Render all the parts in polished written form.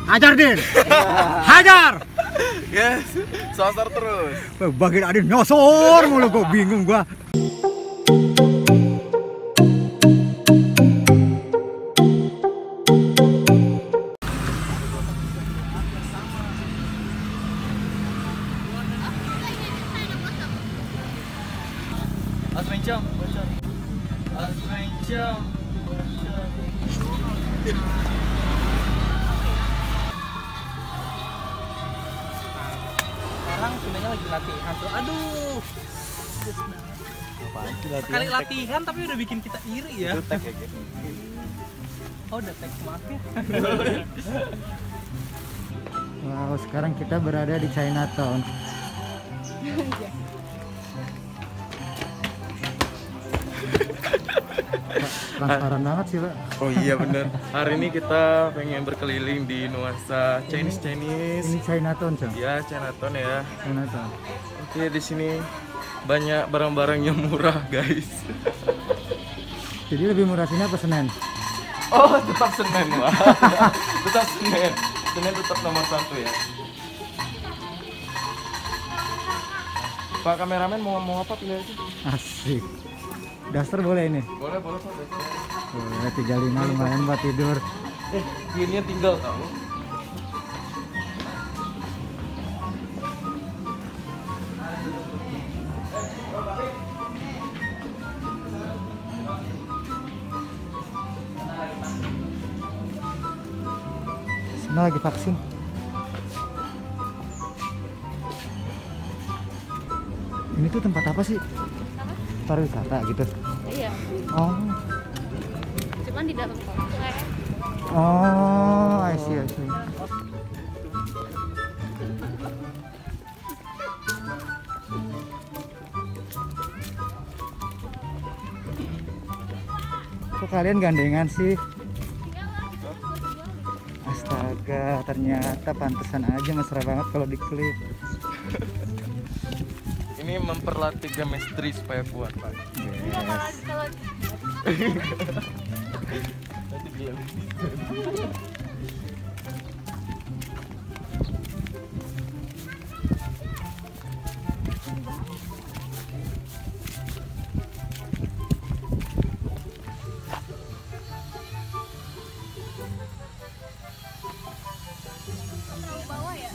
Hajar Din. Hajar. Yes, sosor terus. Bagian Adin nyosor mulu, gua bingung gua. Asmencam, bocor. Asmencam, bocor. Sekarang sebenarnya lagi latihan tuh. Aduh. Apaan sih latihan? Kali latihan tapi udah bikin kita iri ya. Itu tag kayak gitu. Oh, udah tag, maaf ya. Wow, sekarang kita berada di Chinatown. Transparan banget sih, Pak. Oh iya bener. Hari ini kita pengen berkeliling di nuansa Chinese. Ini Chinatown, Cang. Ya, Chinatown ya. Chinatown. Oke, di sini banyak barang-barang yang murah, guys. Jadi lebih murah sini apa Senen? Oh, tetap Senin, wah. Tetap Senin. Senin tetap nomor 1 ya. Pak kameramen mau ngomong apa pilih aja? Asik. Daster boleh ini? Boleh, boleh Pak. Boleh, 35 lumayan buat tidur. Gininya tinggal tahu. Sana lagi vaksin. Ini tuh tempat apa sih? Pariwisata gitu. Iya, Oh. cuman di dalam komplek. Oh, I see, I see. Kok kalian gandengan sih? Astaga, ternyata pantesan aja mesra banget kalau diklip. Ini memperlatih chemistry supaya kuat, Pak. Yes. Kalau Nanti dia. tahu bawah ya,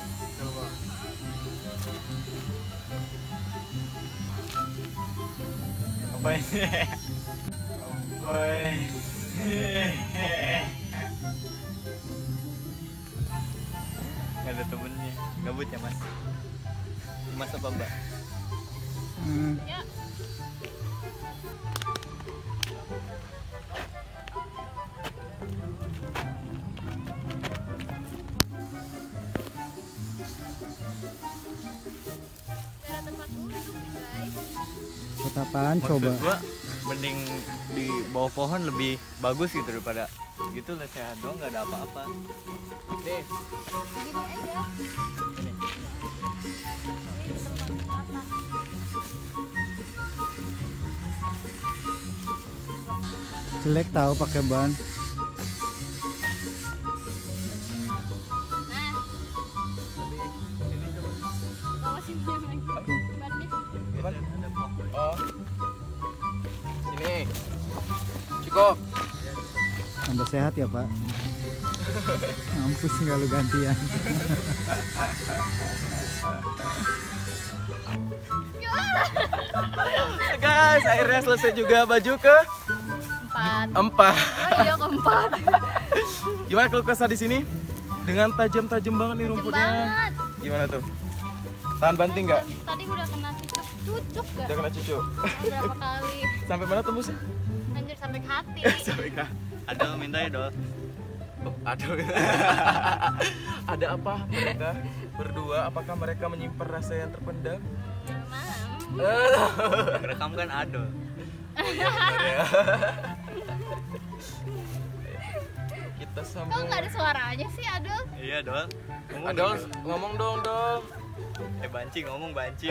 Apa ini? Boy. Nggak ada temennya. Gabut ya, Mas? Mas apa, Mbak? ya ada tempat duduk guys. Buat apaan Maksud coba? gua mending di bawah pohon lebih bagus gitu daripada gitu lesehan doang nggak ada apa-apa. Nih, Gini aja. Jelek tahu pakai ban. Nah, bawa sini lagi. Ban nih. oh. Sini. Cukup. Tambah sehat ya, Pak. Mampus nggak lu gantian. Guys, akhirnya selesai juga baju ke 4. 4. Oh iya, keempat. Gimana kalau kesah di sini? Dengan tajam-tajam banget nih rumputnya. Banget. Gimana tuh? Tahan banting nggak? Tadi udah kena cucuk gak? Udah kena cucu. Berapa kali? Sampai mana tembusnya? Anjir, sampai ke hati. Sampai kah? Ada minta ya, Dol. Aduh. Ada apa mereka berdua? Apakah mereka menyimpan rasa yang terpendam? Mam. Yang rekam kan Adol. Kita Kok sambung. nggak ada suaranya sih, Adul? Iya, Dol. Ngomong Adol, dong. ngomong dong, Dol. Banci ngomong banci.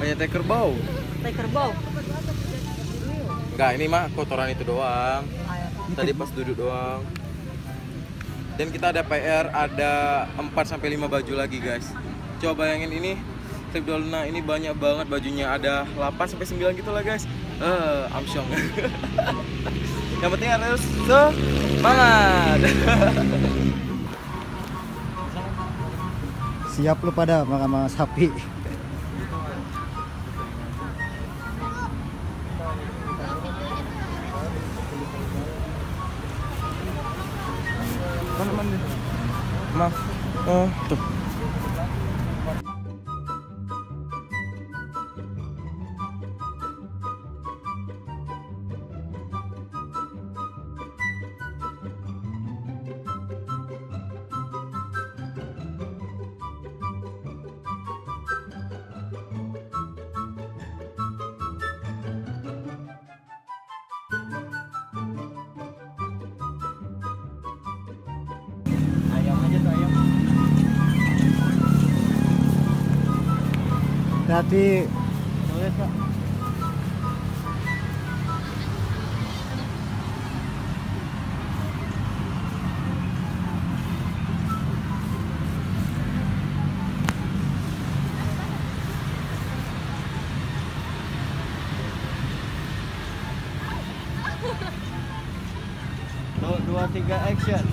Banyak teh kerbau. teh kerbau. Enggak, ini mah kotoran itu doang. Tadi pas duduk doang. Dan kita ada PR, ada 4-5 baju lagi guys. Coba bayangin ini Slip Dolna ini banyak banget bajunya, ada 8-9 gitu lah guys. Amsyong. Yang penting harus semangat. Siap lu pada makan sama sapi. Maaf. Tuh. Ayam aja tuh ayam. Hati Tulis Pak. Tuh, 2, 3 action.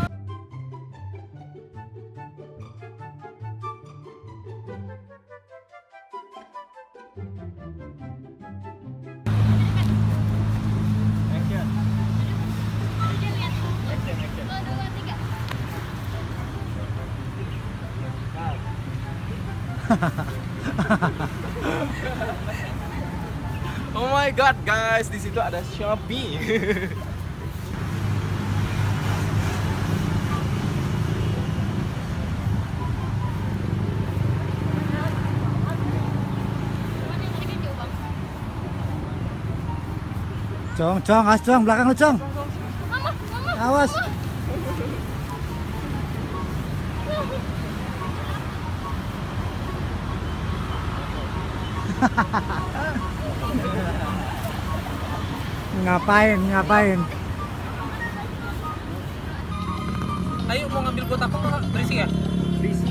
Action. Action, action. 1, 2, 3. Oh my god guys, di situ ada Shopee. Cong, awas Cong, belakang lu Cong. Awas. Ngapain? Ayo mau ngambil buat apa Kak? Berisi ya? Berisi.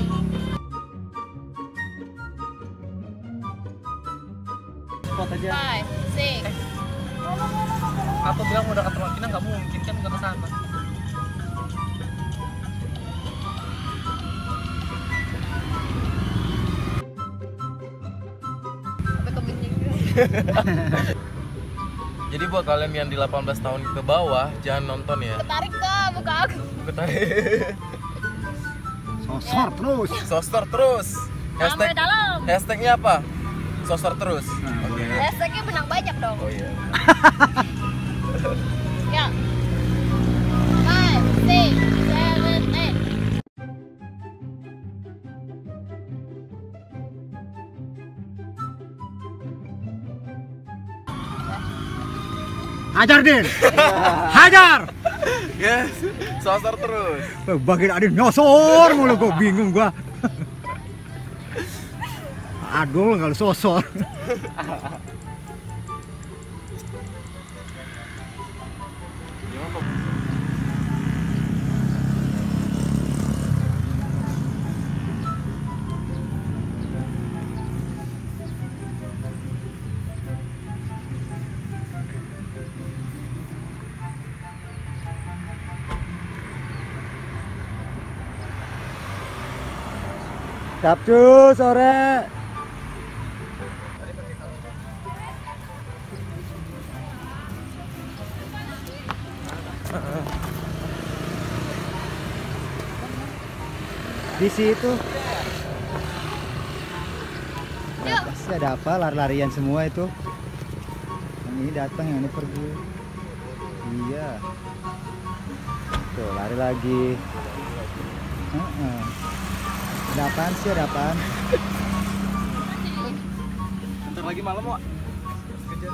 Spot aja. 5, 6. Aku bilang udah ke Tempat Pinang nggak mungkin kan nggak ke sana. Sampai ke binding. Jadi buat kalian yang di 18 tahun ke bawah jangan nonton ya. Ketarik ke muka aku. Sosor terus. Sosor terus. Sampai dalam. Hashtagnya apa? Sosor terus. Oke. Hashtagnya menang banyak dong. Oh iya. Ya. 5, 6, 7, 8. Hajar Din. Hajar. Yes. Sosor terus. Bagian Adin nyosor mulu, gua bingung gua. Aduh kalau sosor. Sabtu sore. Di situ. Pasti ada apa? Lari-larian semua itu. Yang ini datang, yang ini pergi. Iya. Tuh lari lagi. Ada apaan sih? Ada apaan? Bentar lagi malam, Wak. Kejar.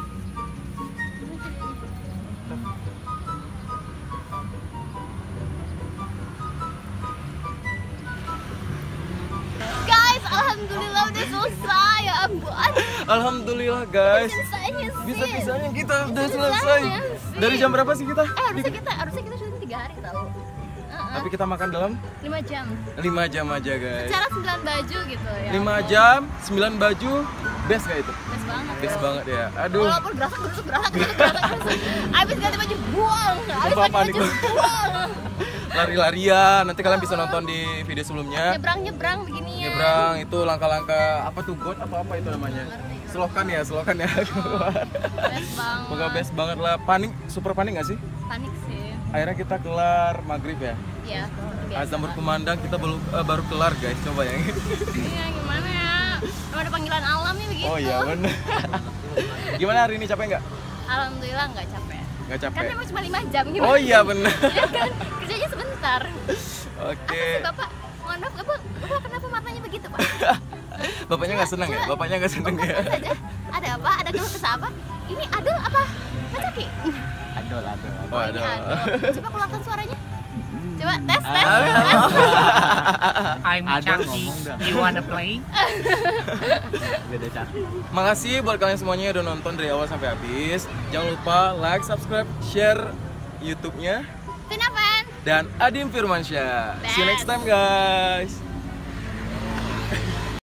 Guys, alhamdulillah Alhamdulillah udah selesai ya ampun. Alhamdulillah guys. Selesainya sih. Bisa-bisanya kita udah Selesainya selesai. sih. Dari jam berapa sih kita? Harusnya kita syuting 3 hari tau. Tapi kita makan dalam 5 jam. 5 jam aja guys. Secara 9 baju gitu ya. 5 jam, 9 baju, best gak itu? Best banget. Best banget ya. Aduh. Walaupun gerasak. Abis ganti baju buang. Abis Apa-apa ganti baju nih? buang. Lari-larian. Nanti kalian bisa nonton di video sebelumnya. Nyebrang begini ya. Nyebrang itu langkah-langkah apa tuh got apa itu namanya? Selokan ya. Best banget. Pokoknya best banget lah. Panik, super panik gak sih? Panik sih. Akhirnya kita kelar maghrib ya. Iya. Azan berkumandang kita baru kelar guys. Coba ya. Iya gimana ya? Emang ada panggilan alam nih begitu. Oh iya bener. Gimana hari ini capek nggak? Alhamdulillah nggak capek. Nggak Kan capek. memang cuma 5 jam gimana? Oh iya bener. Ya kan kerjanya sebentar. Oke. Apa sih bapak? Mohon maaf bapak kenapa matanya begitu pak? Bapaknya nggak seneng ya? Bapaknya nggak seneng ya? Saja. Ada apa? Ada keluh kesah apa? Ini adul apa? Pak Caki? Adol. Oh, Ini ada. adul. Coba keluarkan suaranya. Coba tes. I'm Adol Chucky. ngomong dah. You wanna play? Beda cak. Makasih buat kalian semuanya yang udah nonton dari awal sampai habis. Jangan lupa like, subscribe, share YouTube-nya Vina Fan. dan Adim Firmansyah. See you next time guys.